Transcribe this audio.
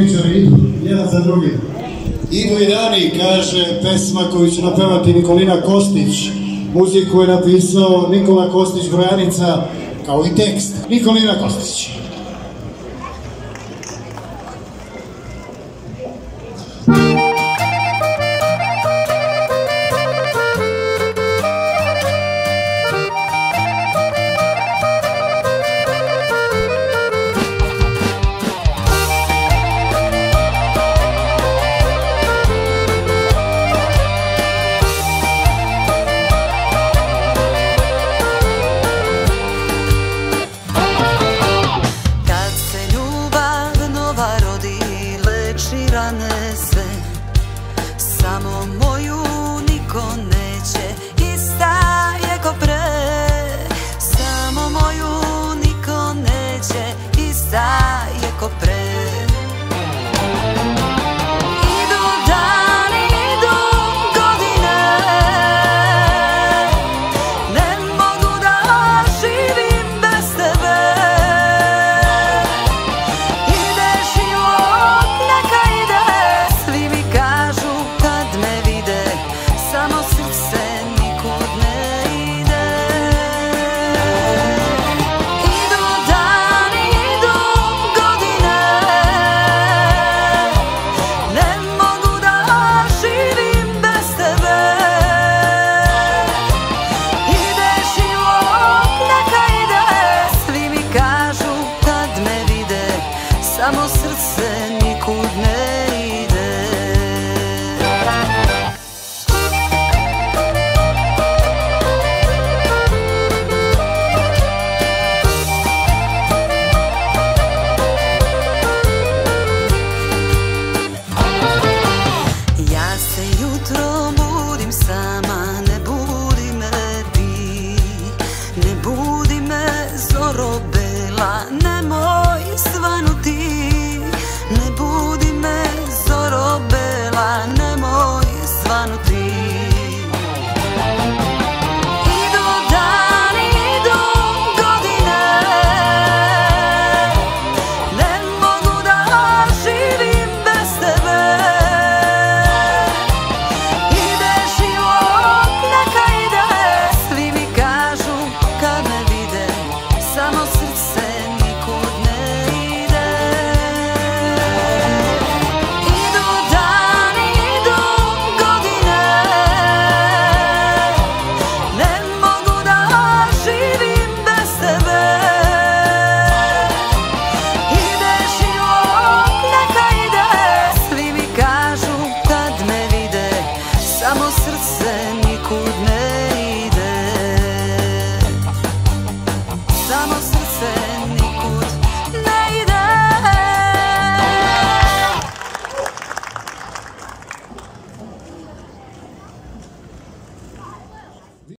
komičari idu, jedan za drugim. Idu i dani, kaže pesma koju će napevati Nikolina Kostić. Muziku je napisao Nikola Kostić Brojanica, kao i tekst. Nikolina Kostić. Rane sve, samo moju niko neće, ista je ko pre. Samo moju niko neće, ista je ko pre. Idu dani, idu godine, ne mogu da živim bez tebe. Ide život, neka ide, svi mi kažu kad me vide, samo srce nikud ne ide. Idu dani, idu godine, ne mogu da živim bez tebe. Ide život, neka ide, svi mi kažu kad me vide, samo srce nikud ne ide. Ja se jutro budim sama, ne budi me ti, ne budi me zoro bela, nemoj svanuti. Ne budi me zoro bela, nemoj svanuti. Idu dani, idu godine, ne mogu da živim bez tebe. Ide život, neka ide, svi mi kažu kad me vide, samo srce nikud ne ide. Idu dani, idu godine, ne mogu da živim bez tebe. Ide život, neka ide, svi mi kažu kad me vide, samo srce nikud ne ide. Samo srce